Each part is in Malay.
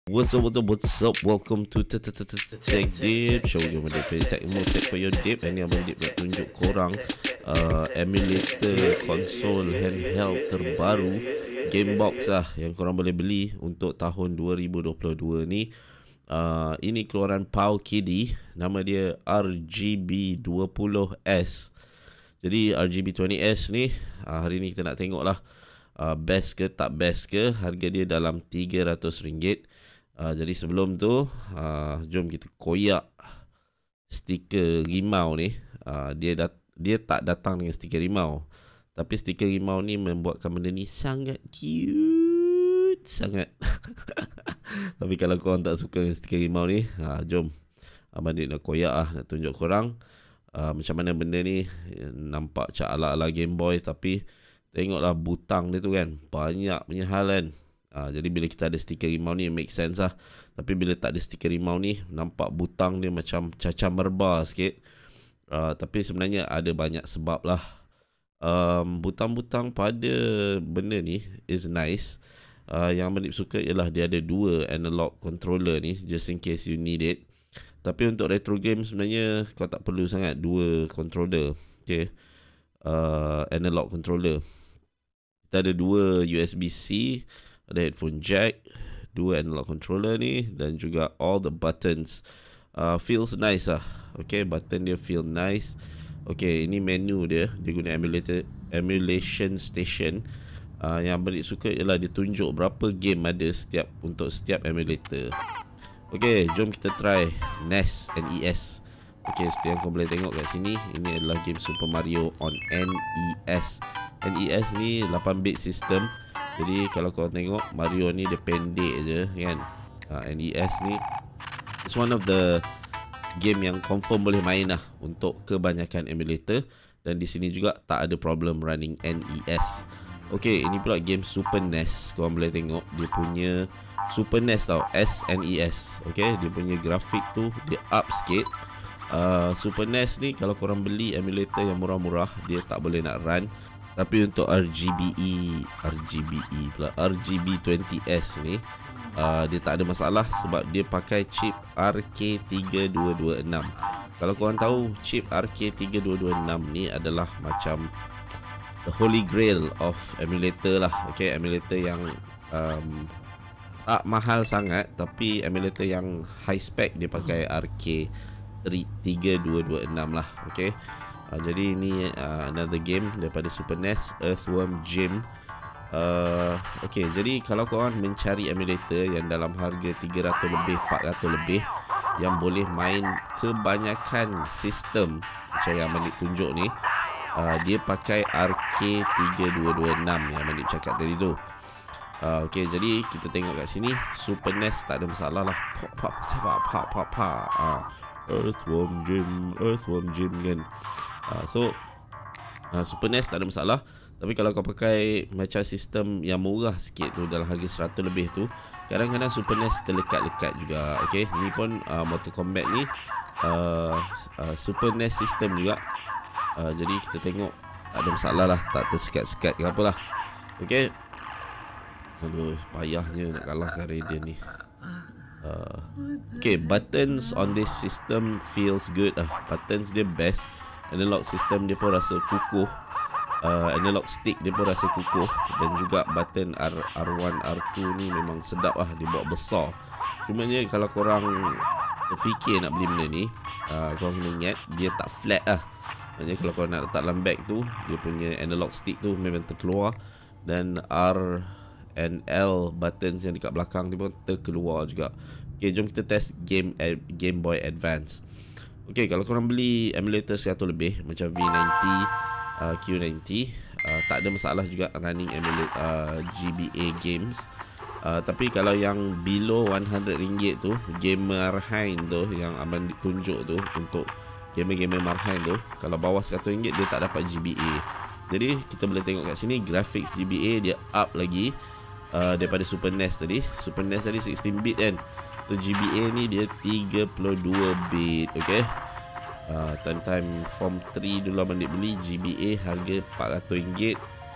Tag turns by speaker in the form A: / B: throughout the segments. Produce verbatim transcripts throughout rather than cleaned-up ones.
A: What's up, what's up, what's up? Welcome to Tech Dip Show. Yang mana play tech more tech for your dip. Dan yang Abang Dip nak tunjuk korang uh, emulator konsol handheld terbaru Gamebox lah yang korang boleh beli untuk tahun dua ribu dua puluh dua ni. uh, Ini keluaran Powkiddy. Nama dia R G B dua puluh S. Jadi R G B dua puluh S ni uh, hari ni kita nak tengok lah uh, best ke tak best ke. Harga dia dalam tiga ratus ringgit. Uh, jadi sebelum tu uh, jom kita koyak stiker rimau ni. uh, Dia dat dia tak datang dengan stiker rimau, tapi stiker rimau ni membuatkan benda ni sangat cute sangat. Tapi kalau korang tak suka dengan stiker rimau ni, uh, jom Abang Dip nak koyak lah, nak tunjuk korang uh, macam mana benda ni. Nampak macam ala-ala Game Boy, tapi tengoklah butang dia tu kan, banyak punya hal kan. Uh, jadi bila kita ada stiker rimau ni make sense lah. Tapi bila tak ada stiker rimau ni, nampak butang dia macam cacah merba sikit. uh, Tapi sebenarnya ada banyak sebab lah. um, Butang-butang pada benda ni is nice. uh, Yang Abang Dip suka ialah dia ada dua analog controller ni, just in case you need it. Tapi untuk retro game sebenarnya kau tak perlu sangat dua controller. Okay, uh, analog controller. Kita ada dua U S B C, ada headphone jack, dua analog controller ni, dan juga all the buttons. uh, Feels nice lah. Okay, button dia feel nice. Okay, ini menu dia. Dia guna emulator, emulation station. uh, Yang Abang Dip suka ialah dia tunjuk berapa game ada setiap untuk setiap emulator. Okay, jom kita try N E S, N E S. Okay, seperti yang kau boleh tengok kat sini, ini adalah game Super Mario on N E S. N E S ni lapan bit system. Jadi kalau kau tengok Mario ni dia pendek je kan. uh, N E S ni it's one of the game yang confirm boleh main lah untuk kebanyakan emulator. Dan di sini juga tak ada problem running N E S. Okay, ini pula game Super N E S. Kau boleh tengok dia punya Super N E S tau, S N E S. Okay, dia punya grafik tu dia up sikit. uh, Super N E S ni kalau korang beli emulator yang murah-murah, dia tak boleh nak run. Tapi untuk R G B E R G B E pula R G B dua puluh S ni uh, dia tak ada masalah sebab dia pakai chip R K tiga dua dua enam. Kalau korang tahu, chip R K tiga dua dua enam ni adalah macam the holy grail of emulator lah. Okay, emulator yang um, tak mahal sangat, tapi emulator yang high spec dia pakai R K tiga dua dua enam lah. Okay, Uh, jadi ini uh, another game daripada Super N E S, Earthworm Jim. uh, Okay, jadi kalau korang mencari emulator yang dalam harga tiga ratus lebih, empat ratus lebih, yang boleh main kebanyakan sistem macam yang Abang Dip tunjuk ni, uh, dia pakai R K tiga dua dua enam yang Abang Dip cakap tadi tu. uh, Okay, jadi kita tengok kat sini Super N E S tak ada masalah lah. Pop pop pop pop pop pop. uh, Earthworm Jim, Earthworm Jim kan. Uh, so uh, Super N E S tak ada masalah. Tapi kalau kau pakai macam sistem yang murah sikit tu, dalam harga seratus lebih tu, kadang-kadang Super N E S terlekat-lekat juga. Okay, ni pun uh, Mortal Kombat ni uh, uh, Super N E S sistem juga. uh, Jadi kita tengok tak ada masalah lah, tak tersekat-sekat ke apalah. Okay, aduh, payahnya nak kalahkan Raiden ni. uh, Okay, buttons on this system feels good lah. Buttons dia best. Analog system dia pun rasa kukuh. uh, Analog stick dia pun rasa kukuh. Dan juga button R, R1, R2 ni memang sedap lah, dia buat besar. Cumanya kalau korang terfikir nak beli benda ni, uh, korang kena ingat dia tak flat lah. Maksudnya kalau korang nak letak dalam bag tu, dia punya analog stick tu memang terkeluar. Dan R and L buttons yang dekat belakang dia pun terkeluar juga. Okay, jom kita test game Game Boy Advance. Okay, kalau korang beli emulator seratus lebih macam V sembilan puluh, uh, Q sembilan puluh, uh, tak ada masalah juga running emulator uh, G B A games. uh, Tapi kalau yang below seratus ringgit tu, game Marhain tu yang Abang tunjuk tu, untuk gamer-gamer Marhain tu, kalau bawah seratus ringgit dia tak dapat G B A. Jadi kita boleh tengok kat sini graphics G B A dia up lagi uh, daripada Super N E S tadi. Super N E S tadi enam belas bit kan. So G B A ni dia tiga puluh dua bit. Okay, uh, time time form tiga dulu Abang Dip beli G B A harga empat ratus ringgit.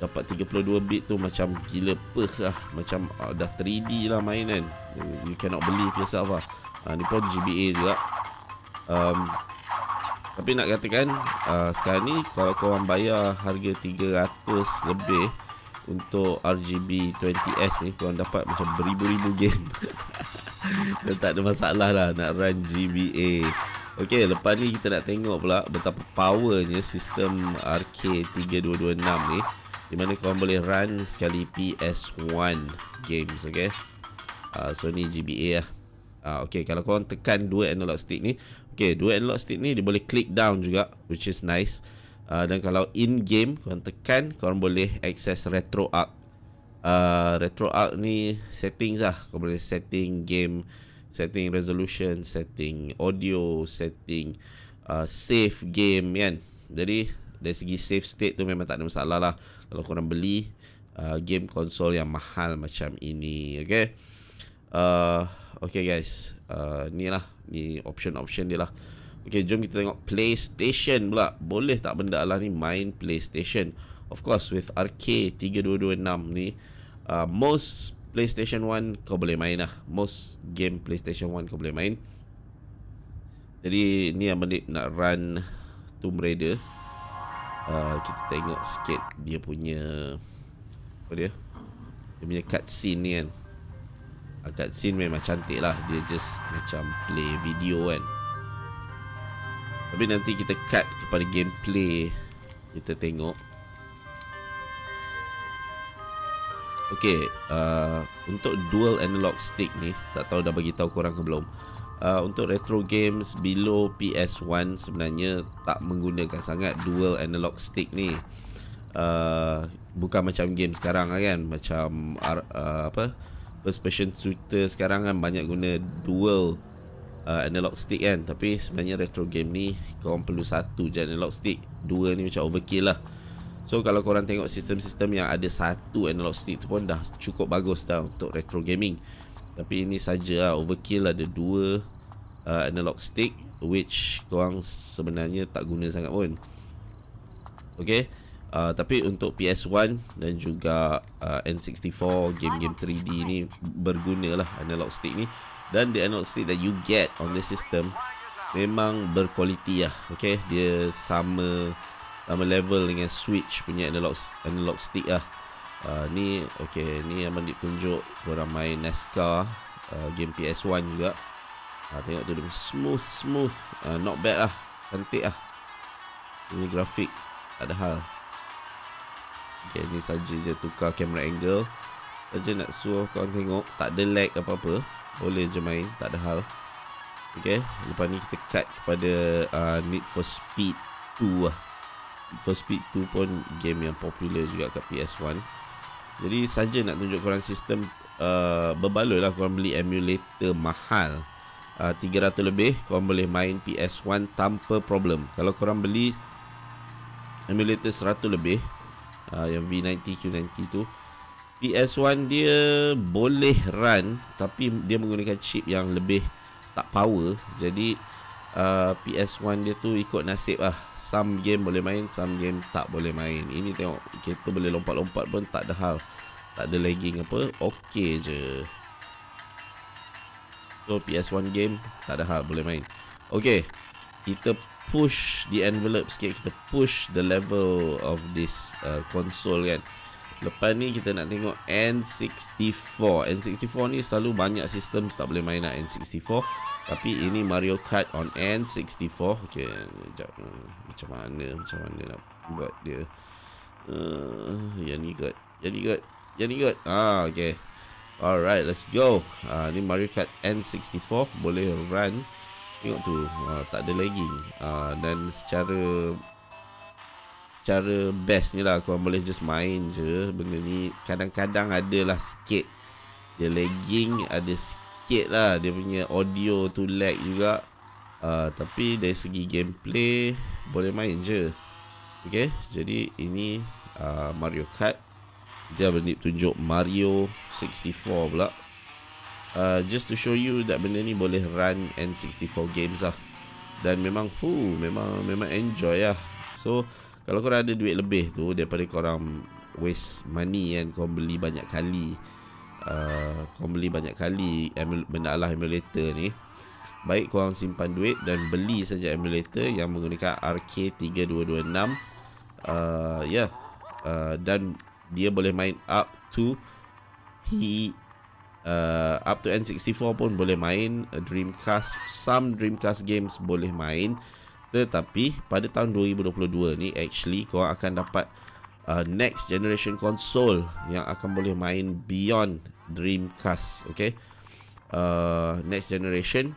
A: dapat tiga puluh dua bit tu macam gila pers lah. Macam uh, dah three D lah main kan. You cannot believe yourself lah. uh, Ni pun G B A juga. um, Tapi nak katakan uh, sekarang ni kalau korang bayar harga tiga ratus lebih untuk R G B twenty S ni, korang dapat macam beribu-ribu game. Dan tak ada masalah lah nak run G B A. Ok, lepas ni kita nak tengok pula betapa powernya sistem R K tiga dua dua enam ni, di mana korang boleh run sekali P S one games. Ok, uh, so ni G B A lah. uh, Ok, kalau korang tekan dua analog stick ni, ok, dua analog stick ni dia boleh click down juga, which is nice. uh, Dan kalau in game korang tekan, korang boleh access RetroArch. uh, RetroArch ni settings lah. Korang boleh setting game, setting resolution, setting audio, setting uh, save game kan. Jadi dari segi save state tu memang tak ada masalah lah kalau korang beli uh, game konsol yang mahal macam ini. Okay, uh, okay guys, uh, ni lah, ni option-option dia lah. Okay, jom kita tengok PlayStation pula. Boleh tak benda lah ni main PlayStation? Of course, with R K tiga dua dua enam ni, uh, most PlayStation one kau boleh main lah. Most game PlayStation one kau boleh main. Jadi ni yang Manip nak run Tomb Raider. uh, Kita tengok sikit dia punya apa dia Dia punya cutscene ni kan. uh, Cutscene memang cantik lah. Dia just macam play video kan. Tapi nanti kita cut kepada gameplay. Kita tengok. Okay, uh, untuk dual analog stick ni, tak tahu dah bagi tahu korang ke belum. uh, Untuk retro games below P S one sebenarnya tak menggunakan sangat dual analog stick ni. uh, Bukan macam game sekarang kan. Macam uh, apa, first person shooter sekarang kan banyak guna dual uh, analog stick kan. Tapi sebenarnya retro game ni korang perlu satu je analog stick. Dua ni macam overkill lah. So kalau korang tengok sistem-sistem yang ada satu analog stick tu pun dah cukup bagus dah untuk retro gaming. Tapi ini saja lah, overkill ada dua uh, analog stick, which korang sebenarnya tak guna sangat pun. Okay, uh, tapi untuk P S one dan juga uh, N sixty-four, game-game three D ni berguna lah analog stick ni. Dan the analog stick that you get on the system memang berkualiti lah. Okay, dia sama sama level dengan Switch punya analog analog stick lah. Uh, ni okay, ni yang Manip tunjuk korang main NASCAR, uh, game P S one juga. uh, Tengok tu dia smooth smooth, uh, not bad lah, cantik lah. Ini grafik tak ada hal. Okay, ni saja je tukar camera angle saja nak suruh korang tengok. Tak ada lag apa-apa, boleh je main, tak ada hal. Okay, lepas ni kita cut kepada uh, Need for Speed two lah. For Speed two pun game yang popular juga kat P S one. Jadi saja nak tunjuk korang sistem. uh, Berbaloi lah korang beli emulator mahal, uh, tiga ratus lebih, korang boleh main P S one tanpa problem. Kalau korang beli emulator seratus lebih, uh, yang V ninety Q ninety tu, P S one dia boleh run, tapi dia menggunakan chip yang lebih tak power. Jadi uh, P S one dia tu ikut nasib lah. Some game boleh main, some game tak boleh main. Ini tengok, kita boleh lompat-lompat pun tak ada hal, tak ada lagging apa, okey je. So P S one game tak ada hal, boleh main. Okay, kita push the envelope sikit, kita push the level of this uh, console kan. Lepas ni kita nak tengok N sixty-four. N sixty-four ni selalu banyak sistem tak boleh main nak N sixty-four. Tapi ini Mario Kart on N sixty-four. Okay, sekejap. Macam mana Macam mana nak buat dia. uh, Yang ni kot, Yang ni kot, Yang ni kot. Ah, okay. Alright, let's go. Ah, ni Mario Kart N sixty-four. Boleh run. Tengok tu, ah, tak ada lagging. ah, Dan secara Cara best ni lah, korang boleh just main je benda ni. Kadang-kadang adalah sikit dia lagging, ada sikit lah dia punya audio tu lag juga. uh, Tapi dari segi gameplay boleh main je. Okay, jadi ini uh, Mario Kart. Dia Manip tunjuk Mario sixty-four pula. uh, Just to show you that benda ni boleh run N sixty-four games lah. Dan memang hu, Memang memang enjoy lah. So kalau korang ada duit lebih tu daripada korang waste money kan. Kau beli banyak kali uh, Kau beli banyak kali emul benda lah emulator ni. Baik korang simpan duit dan beli saja emulator yang menggunakan R K tiga dua dua enam. uh, Ya yeah. uh, Dan dia boleh main up to P uh, up to N sixty-four pun boleh main. Dreamcast, some Dreamcast games boleh main. Tetapi pada tahun dua ribu dua puluh dua ni actually korang akan dapat uh, next generation console yang akan boleh main beyond Dreamcast. Okay, uh, next generation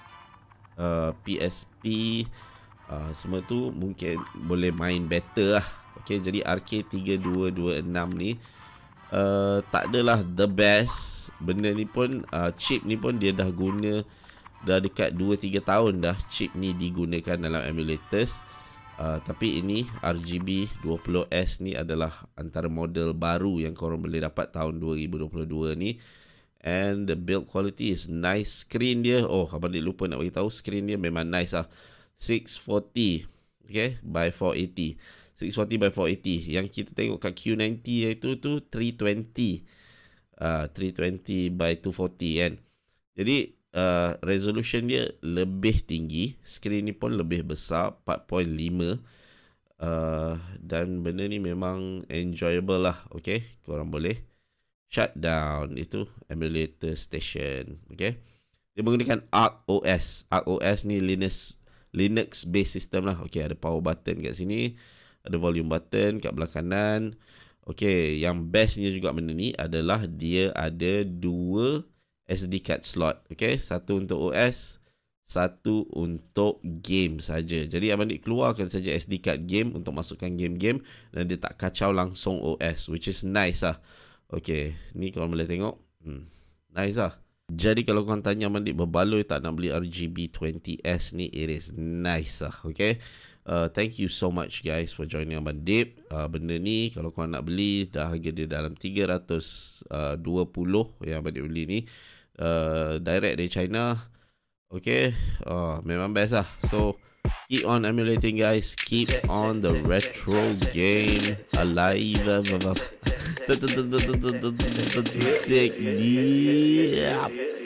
A: uh, P S P uh, semua tu mungkin boleh main better lah. Okay, jadi R K tiga dua dua enam ni uh, tak adalah the best. Benda ni pun uh, chip ni pun dia dah guna dah dekat dua tiga tahun dah chip ni digunakan dalam emulators. Uh, tapi ini R G B dua puluh S ni adalah antara model baru yang korang boleh dapat tahun dua ribu dua puluh dua ni. And the build quality is nice. Screen dia, oh abang Dik lupa nak beritahu, screen dia memang nice lah. six forty okay, by four eighty. six forty by four eighty. Yang kita tengok kat Q sembilan puluh itu tu three twenty. Uh, three twenty by two forty kan. Jadi Uh, resolution dia lebih tinggi, screen ni pun lebih besar, empat perpuluhan lima. uh, Dan benda ni memang enjoyable lah. Okay, korang boleh shut down itu emulator station. Okay, dia menggunakan Arc O S. Arc O S ni Linux Linux based system lah. Okay, ada power button kat sini, ada volume button kat belah kanan. Okay, yang bestnya juga benda ni adalah dia ada dua S D card slot. Okay, satu untuk O S, satu untuk game saja. Jadi abang Dik keluarkan saja S D card game untuk masukkan game-game dan dia tak kacau langsung O S, which is nice lah. Okay, ni korang boleh tengok, hmm, nice lah. Jadi kalau korang tanya abang Dik berbaloi tak nak beli R G B twenty S ni, it is nice lah. Okay, uh, thank you so much guys for joining abang Dik. uh, Benda ni kalau korang nak beli, dah harga dia dalam tiga ratus dua puluh yang abang Dik beli ni. Uh, direct dari China. Okay, uh, memang best lah. So keep on emulating guys, keep on the retro game alive. Take